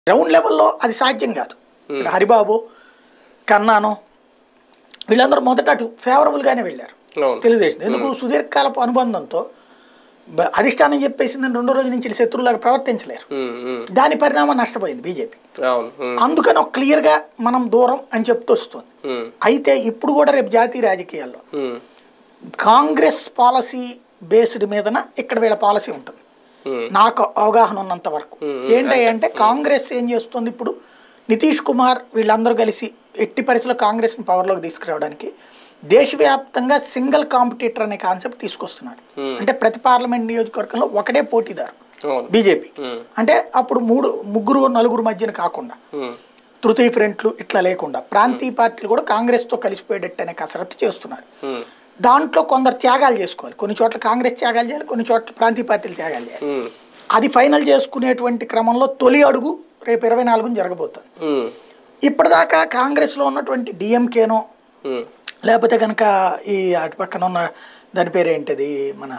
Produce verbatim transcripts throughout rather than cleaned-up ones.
Ground లెవెల్లో అది సాధ్యం కాదు. హరిబాబు కన్నాను వీళ్ళందరూ మొదట అటు ఫేవరబుల్గానే వెళ్ళారు తెలుగుదేశం. ఎందుకు సుదీర్ఘకాలపు అనుబంధంతో అధిష్టానం చెప్పేసిందని రెండో రోజు నుంచి శత్రువులాగా ప్రవర్తించలేరు. దాని పరిణామం నష్టపోయింది బీజేపీ. అందుకని ఒక క్లియర్గా మనం దూరం అని చెప్తూ వస్తుంది. అయితే ఇప్పుడు కూడా రేపు జాతీయ రాజకీయాల్లో కాంగ్రెస్ పాలసీ బేస్డ్ మీదన ఇక్కడ వీళ్ళ పాలసీ ఉంటుంది నాకు అవగాహన ఉన్నంత వరకు. ఏంటంటే కాంగ్రెస్ ఏం చేస్తుంది ఇప్పుడు, నితీష్ కుమార్ వీళ్ళందరూ కలిసి ఎట్టి పరిస్థితుల్లో కాంగ్రెస్ని పవర్లోకి తీసుకురావడానికి దేశవ్యాప్తంగా సింగిల్ కాంపిటీటర్ అనే కాన్సెప్ట్ తీసుకొస్తున్నాడు. అంటే ప్రతి పార్లమెంట్ నియోజకవర్గంలో ఒకటే పోటీదారు బీజేపీ. అంటే అప్పుడు మూడు ముగ్గురు నలుగురు మధ్యన కాకుండా తృతీయ ఫ్రంట్లు ఇట్లా లేకుండా ప్రాంతీయ పార్టీలు కూడా కాంగ్రెస్తో కలిసిపోయేటట్టు అనే కసరత్తు చేస్తున్నారు. దాంట్లో కొందరు త్యాగాలు చేసుకోవాలి, కొన్ని చోట్ల కాంగ్రెస్ త్యాగాలు చేయాలి, కొన్ని చోట్ల ప్రాంతీయ పార్టీలు త్యాగాలు చేయాలి. అది ఫైనల్ చేసుకునేటువంటి క్రమంలో తొలి అడుగు రేపు ఇరవై నాలుగుని జరగబోతుంది. ఇప్పటిదాకా కాంగ్రెస్లో ఉన్నటువంటి డిఎంకేనో లేకపోతే కనుక ఈ అటు పక్కన ఉన్న దాని పేరు ఏంటిది మన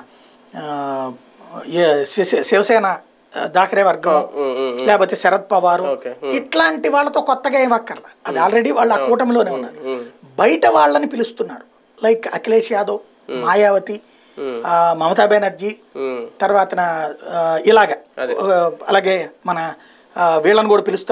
శివసేన దాఖరే వర్గం లేకపోతే శరద్ పవారు ఇట్లాంటి వాళ్ళతో కొత్తగా ఏం అక్కర్లా, అది ఆల్రెడీ వాళ్ళు ఆ కూటమిలోనే ఉన్నారు. బయట వాళ్ళని పిలుస్తున్నారు, లైక్ అఖిలేష్ యాదవ్, మాయావతి, మమతా బెనర్జీ, తర్వాత ఇలాగ అలాగే మన వీళ్ళని కూడా పిలుస్తారు.